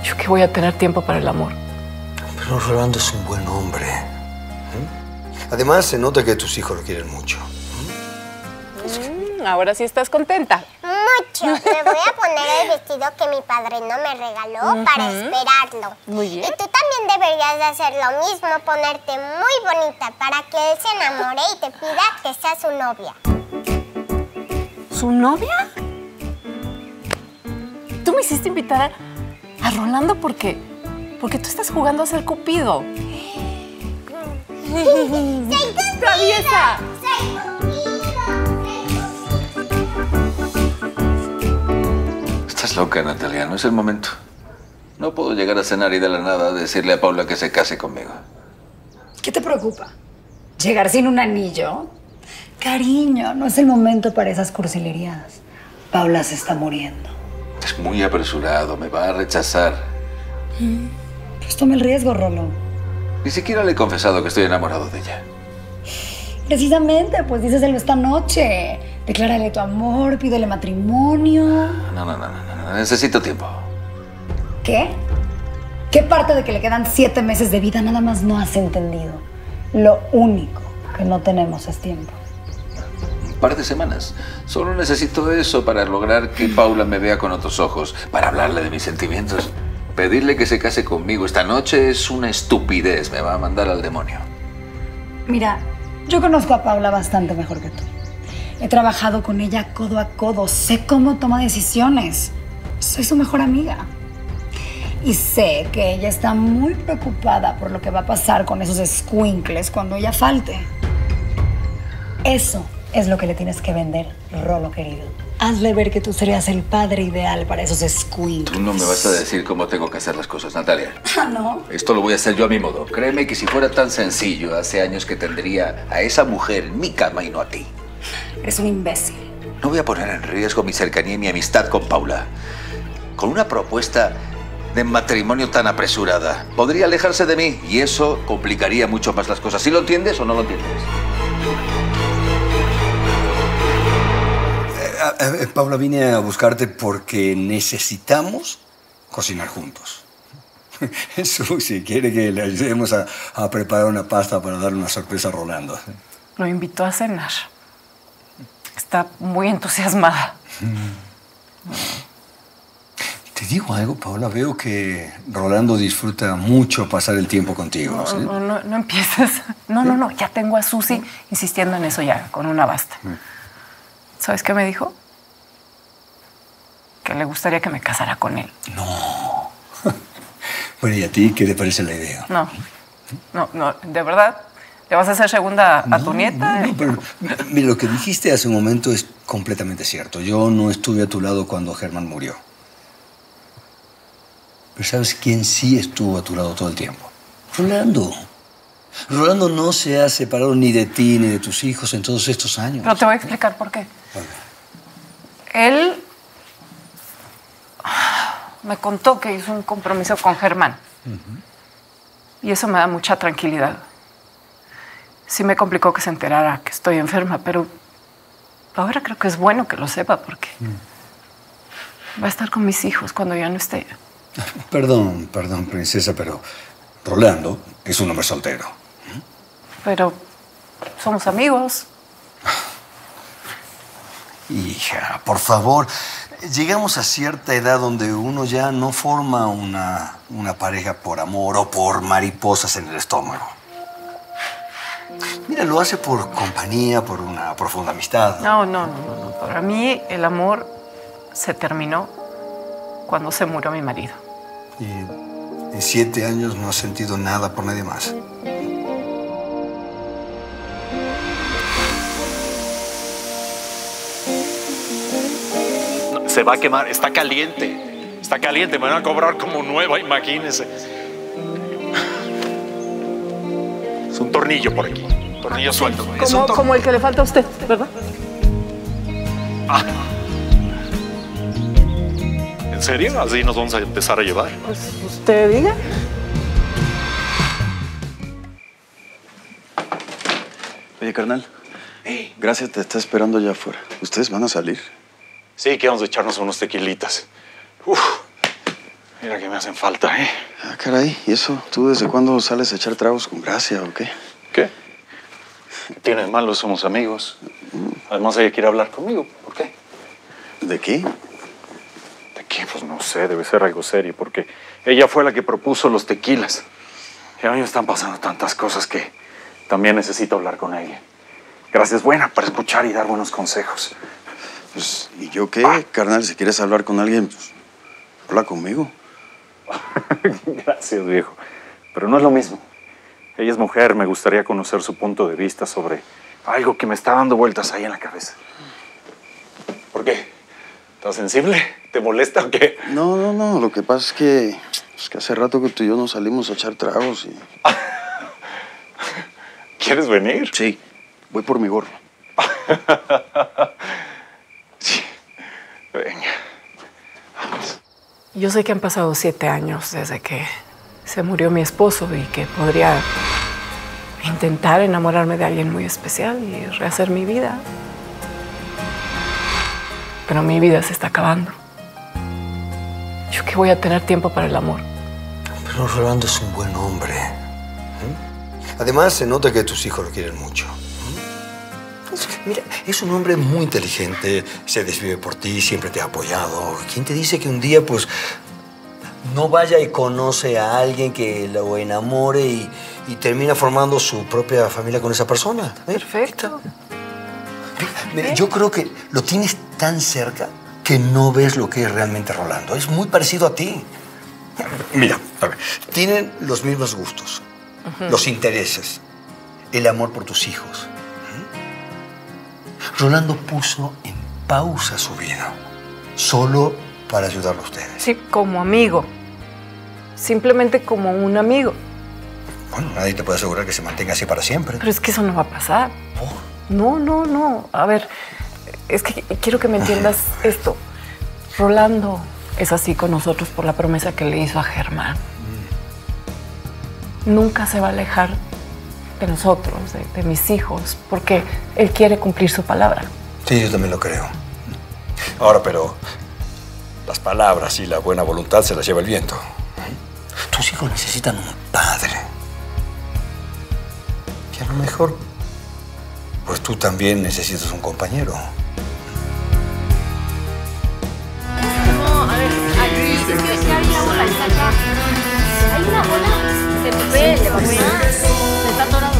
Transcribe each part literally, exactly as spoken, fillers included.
¿Yo qué voy a tener tiempo para el amor? Pero Rolando es un buen hombre. ¿Eh? Además, se nota que tus hijos lo quieren mucho. Mm, ahora sí estás contenta. Mucho. Me voy a poner el vestido que mi padrino me regaló uh-huh. para esperarlo. Muy bien. Y tú también deberías de hacer lo mismo, ponerte muy bonita para que él se enamore y te pida que seas su novia. ¿Su novia? Tú me hiciste invitar a Rolando porque, porque tú estás jugando a ser Cupido. ¡Soy Cupido! ¡Traviesa! ¡Soy Cupido! Estás loca, Natalia. No es el momento. No puedo llegar a cenar y de la nada decirle a Paula que se case conmigo. ¿Qué te preocupa? ¿Llegar sin un anillo? Cariño, no es el momento para esas cursilerías. Paula se está muriendo. Es muy apresurado, me va a rechazar. Mm, pues toma el riesgo, Rolo. Ni siquiera le he confesado que estoy enamorado de ella. Precisamente, pues díselo esta noche. Declárale tu amor, pídele matrimonio. No, no, no, no, no, necesito tiempo. ¿Qué? ¿Qué parte de que le quedan siete meses de vida nada más no has entendido? Lo único que no tenemos es tiempo. Un par de semanas. Solo necesito eso para lograr que Paula me vea con otros ojos, para hablarle de mis sentimientos. Pedirle que se case conmigo esta noche es una estupidez, me va a mandar al demonio. Mira, yo conozco a Paula bastante mejor que tú. He trabajado con ella codo a codo, sé cómo toma decisiones. Soy su mejor amiga. Y sé que ella está muy preocupada por lo que va a pasar con esos escuincles cuando ella falte. Eso es lo que le tienes que vender, Rolo querido. Hazle ver que tú serías el padre ideal para esos escuincles. Tú no me vas a decir cómo tengo que hacer las cosas, Natalia. Ah, ¿no? Esto lo voy a hacer yo a mi modo. Créeme que si fuera tan sencillo, hace años que tendría a esa mujer en mi cama y no a ti. Eres un imbécil. No voy a poner en riesgo mi cercanía y mi amistad con Paula. Con una propuesta de matrimonio tan apresurada, podría alejarse de mí y eso complicaría mucho más las cosas. ¿Sí lo entiendes o no lo entiendes? Eh, eh, Paula, vine a buscarte porque necesitamos cocinar juntos. Susi quiere que le ayudemos a, a preparar una pasta para darle una sorpresa a Rolando. Lo invitó a cenar. Está muy entusiasmada. Te digo algo, Paula, veo que Rolando disfruta mucho pasar el tiempo contigo. No, ¿sí? no, no, no empieces. No, no, no, ya tengo a Susi insistiendo en eso ya, con una basta. ¿Sabes qué me dijo? Que le gustaría que me casara con él. No. Bueno, ¿y a ti qué te parece la idea? No, no, no, de verdad. ¿Le vas a hacer segunda a no, tu nieta? No, no, pero mira, lo que dijiste hace un momento es completamente cierto. Yo no estuve a tu lado cuando Germán murió. Pero ¿sabes quién sí estuvo a tu lado todo el tiempo? Rolando. Rolando no se ha separado ni de ti ni de tus hijos en todos estos años. Pero te voy a explicar por qué. Vale. Él me contó que hizo un compromiso con Germán. Uh-huh. Y eso me da mucha tranquilidad. Sí me complicó que se enterara que estoy enferma, pero ahora creo que es bueno que lo sepa porque mm. va a estar con mis hijos cuando ya no esté. Perdón, perdón, princesa, pero Rolando es un hombre soltero. Pero somos amigos. Hija, por favor, llegamos a cierta edad donde uno ya no forma una, una pareja por amor o por mariposas en el estómago. Mira, lo hace por compañía, por una profunda amistad. No, no, no, no, no. Para mí el amor se terminó cuando se murió mi marido. Y en siete años no has sentido nada por nadie más. No, se va a quemar, está caliente. Está caliente, me van a cobrar como nueva, imagínense. Es un tornillo por aquí. Tornillo suelto. Como, es un tor como el que le falta a usted, ¿verdad? Ah. ¿En serio? ¿Así nos vamos a empezar a llevar? Pues usted diga. Oye, carnal. Hey. Gracias, te está esperando allá afuera. ¿Ustedes van a salir? Sí, que vamos a echarnos unos tequilitas. Uf. Mira que me hacen falta, ¿eh? Ah, caray, ¿y eso? ¿Tú desde cuándo sales a echar tragos con Gracia o qué? ¿Qué? ¿Qué tiene de malo? Somos amigos. Además, ella quiere hablar conmigo. ¿Por qué? ¿De qué? ¿De qué? Pues no sé, debe ser algo serio, porque ella fue la que propuso los tequilas. Y a mí me están pasando tantas cosas que también necesito hablar con ella. Gracias, es buena para escuchar y dar buenos consejos. Pues, ¿y yo qué, carnal? Si quieres hablar con alguien, pues, habla conmigo. Gracias, viejo. Pero no es lo mismo. Ella es mujer, me gustaría conocer su punto de vista sobre algo que me está dando vueltas ahí en la cabeza. ¿Por qué? ¿Estás sensible? ¿Te molesta o qué? No, no, no. Lo que pasa es que, es que hace rato que tú y yo nos salimos a echar tragos y... ¿Quieres venir? Sí, voy por mi gorro. Sí, venga. Vamos. Yo sé que han pasado siete años desde que se murió mi esposo y que podría intentar enamorarme de alguien muy especial y rehacer mi vida. Pero mi vida se está acabando. Yo que voy a tener tiempo para el amor. Pero Rolando es un buen hombre. Además, se nota que tus hijos lo quieren mucho. Es que, mira, es un hombre muy inteligente, se desvive por ti, siempre te ha apoyado. ¿Quién te dice que un día, pues, no vaya y conoce a alguien que lo enamore y, y termina formando su propia familia con esa persona? ¿Eh? Perfecto. Mira, yo creo que lo tienes tan cerca que no ves lo que es realmente Rolando. Es muy parecido a ti. Mira, a ver, tienen los mismos gustos, uh-huh. los intereses, el amor por tus hijos. ¿Mm? Rolando puso en pausa su vida, solo para ayudarlo a ustedes. Sí, como amigo. Simplemente como un amigo. Bueno, nadie te puede asegurar que se mantenga así para siempre. Pero es que eso no va a pasar. ¿Por? No, no, no. A ver, es que quiero que me entiendas esto. Rolando es así con nosotros por la promesa que le hizo a Germán. Mm. Nunca se va a alejar de nosotros, de, de mis hijos, porque él quiere cumplir su palabra. Sí, yo también lo creo. Ahora, pero las palabras y la buena voluntad se las lleva el viento. Tus hijos necesitan un padre. Y a lo mejor, pues tú también necesitas un compañero. No, a ver, aquí es que ya hay una bola, está acá. Hay una bola. Se ve, se ve. Está atorado.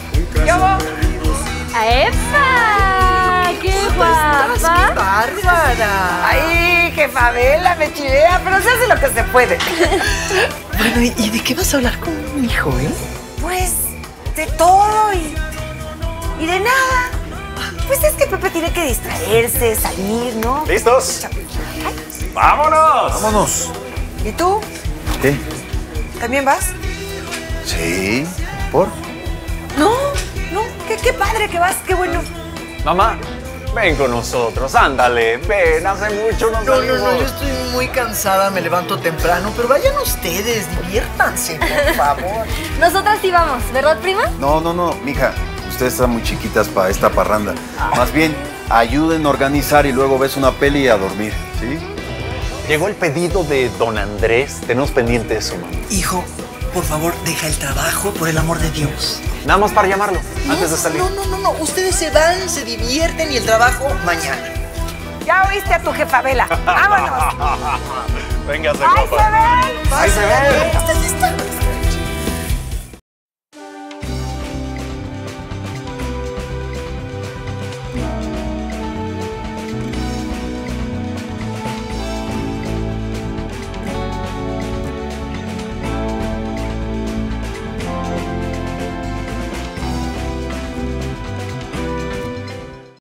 ¿Qué ¡Epa! ¡Qué guapa! ¡Qué bárbara! ¡Ay, jefa Vela, me chilea! Pero se hace lo que se puede. Bueno, ¿y de qué vas a hablar con mi hijo, eh? Pues, de todo y... y de nada. Pues es que Pepe tiene que distraerse, salir, ¿no? ¿Listos? ¡Vámonos! ¡Vámonos! ¿Y tú? ¿Qué? ¿También vas? Sí. ¿Por? No, no. Qué, qué padre que vas, qué bueno. Mamá, ven con nosotros, ándale, ven, hace mucho nos No, no, salimos. no, yo estoy muy cansada, me levanto temprano, pero vayan ustedes, diviértanse, por favor. Nosotras sí vamos, ¿verdad, prima? No, no, no, mija. Ustedes están muy chiquitas para esta parranda. Más bien, ayuden a organizar y luego ves una peli y a dormir, ¿sí? Llegó el pedido de don Andrés. Tenemos pendiente eso, mamá. Hijo, por favor, deja el trabajo, por el amor de Dios. Nada más para llamarlo, No, antes de salir. No, no, no, no, ustedes se van, se divierten y el trabajo mañana. Ya oíste a tu jefa Vela. ¡Vámonos! Véngase, ¡Ahí papá. se ven! Ahí se ven. ¿Estás lista?